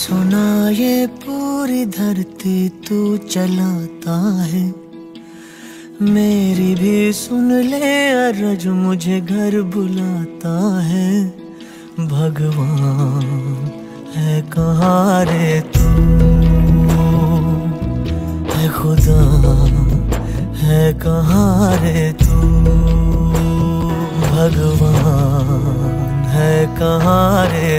सुना ये पूरी धरती तू चलाता है, मेरी भी सुन ले अरज मुझे घर बुलाता है। भगवान है कहाँ रे तू, है खुदा है कहाँ रे तू। भगवान है कहाँ रे